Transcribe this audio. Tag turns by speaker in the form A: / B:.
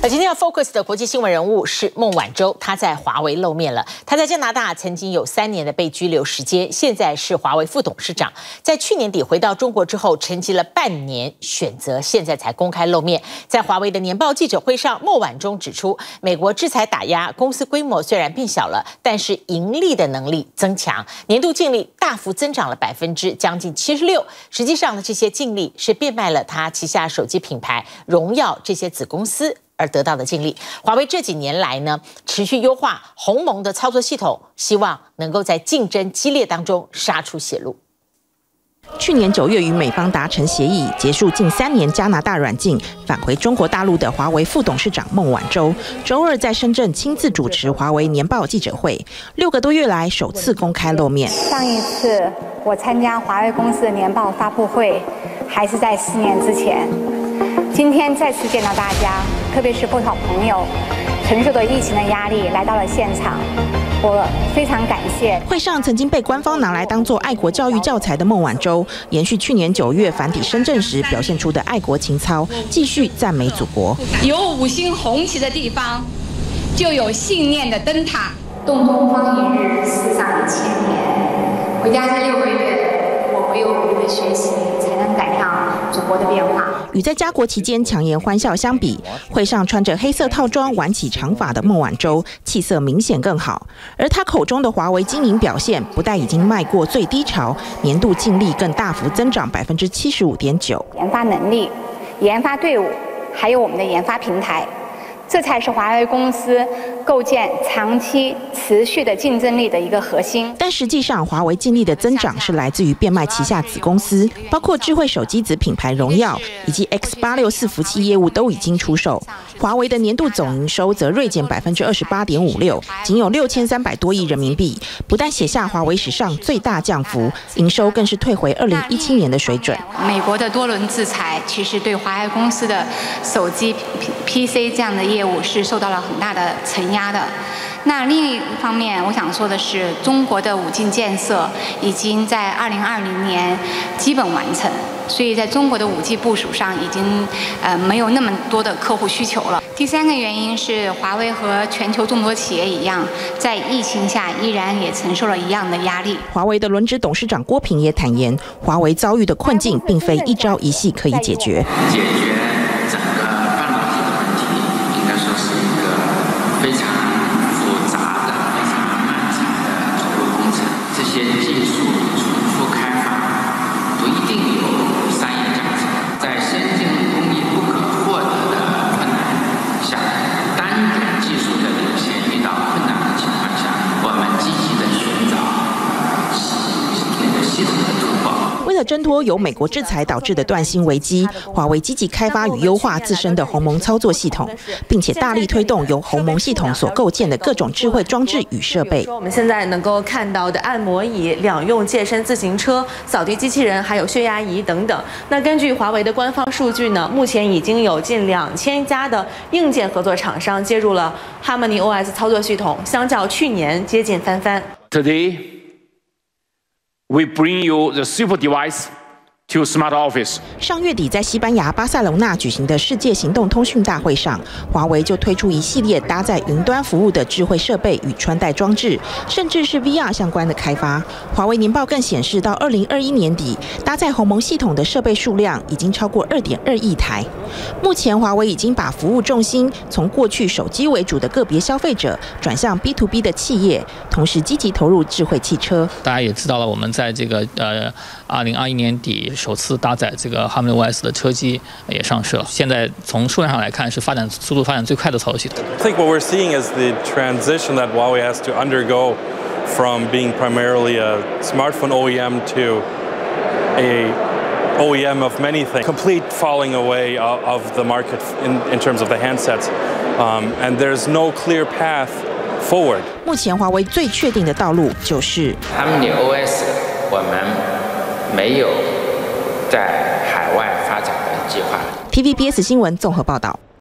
A: 而今天要 focus 的国际新闻人物是孟晚舟，她在华为露面了。她在加拿大曾经有3年的被拘留时间，现在是华为副董事长。在去年底回到中国之后，沉寂了半年，选择现在才公开露面。在华为的年报记者会上，孟晚舟指出，美国制裁打压，公司规模虽然变小了，但是盈利的能力增强，年度净利大幅增长了将近76%。实际上呢，这些净利是变卖了他旗下手机品牌荣耀这些子公司而得到的净利。华为这几年来呢，持续优化鸿蒙的操作系统，希望能够在竞争激烈当中杀出血路。
B: 去年9月与美方达成协议，结束近3年加拿大软禁，返回中国大陆的华为副董事长孟晚舟，周二在深圳亲自主持华为年报记者会，6个多月来首次公开露面。
C: 上一次我参加华为公司的年报发布会，还是在4年之前。今天再次见到大家，特别是不少朋友承受着疫情的压力来到了现场，我非常感谢。
B: 会上曾经被官方拿来当作爱国教育教材的孟晚舟，延续去年9月返抵深圳时表现出的爱国情操，继续赞美祖国。
D: 有5星红旗的地方，就有信念的灯塔。
C: 动东方一日，思上1000年。回家这6个月，我唯有努力的学习，才能赶上祖国的变化。
B: 与在家国期间强颜欢笑相比，会上穿着黑色套装、挽起长发的孟晚舟气色明显更好。而他口中的华为经营表现，不但已经迈过最低潮，年度净利更大幅增长75.9%。
C: 研发能力、研发队伍，还有我们的研发平台，这才是华为公司构建长期持续的竞争力的一个核心。
B: 但实际上，华为净利的增长是来自于变卖旗下子公司，包括智慧手机子品牌荣耀以及 X864伺服器业务都已经出售。华为的年度总营收则锐减28.56%，仅有6300多亿人民币，不但写下华为史上最大降幅，营收更是退回2017年的水准。
D: 美国的多轮制裁其实对华为公司的手机 PC 这样的业务是受到了很大的承压的。那另一方面，我想说的是，中国的5G建设已经在2020年基本完成，所以在中国的5G部署上已经没有那么多的客户需求了。第3个原因是，华为和全球众多企业一样，在疫情下依然也承受了一样的压力。
B: 华为的轮值董事长郭平也坦言，华为遭遇的困境并非一朝一夕可以解决。
E: 解决整个半导体的问题，应该说是一个非常复杂的、非常漫长的投入工程。这些技术重复开发不一定有商业价值，在先进工艺不可获得的困难下，单点技术的领先遇到困难的情况下，我们积极的寻找系统的突破。
B: 为了挣脱由美国制裁导致的断芯危机，华为积极开发与优化自身的鸿蒙操作系统，并且大力推动由鸿蒙系统所构建的各种智慧装置与设备。
F: 我们现在能够看到的按摩椅、2用健身自行车、扫地机器人，还有血压仪等等。那根据华为的官方数据呢，目前已经有近2000家的硬件合作厂商接入了 HarmonyOS 操作系统，相较去年接近翻番。
G: Today, we bring you the super device to Smart Office。
B: 上月底在西班牙巴塞隆纳举行的世界行动通讯大会上，华为就推出一系列搭载云端服务的智慧设备与穿戴装置，甚至是 VR 相关的开发。华为年报更显示，到2021年底，搭载鸿蒙系统的设备数量已经超过2.2亿台。目前，华为已经把服务重心从过去手机为主的个别消费者，转向 B to B 的企业，同时积极投入智慧汽车。
H: 大家也知道了，我们在这个2021年底首次搭载这个 HarmonyOS 的车机也上市了。现在从数量上来看，是速度发展最快的操作系统。
I: I think what we're seeing is the transition that Huawei has to undergo from being primarily a smartphone OEM to a OEM of many things. Complete falling away of the market in terms of the handsets, and there's no clear path forward.
B: 目前华为最确定的道路就是
E: HarmonyOS， 我们没有在海外发展的计划。
B: TVBS 新闻综合报道。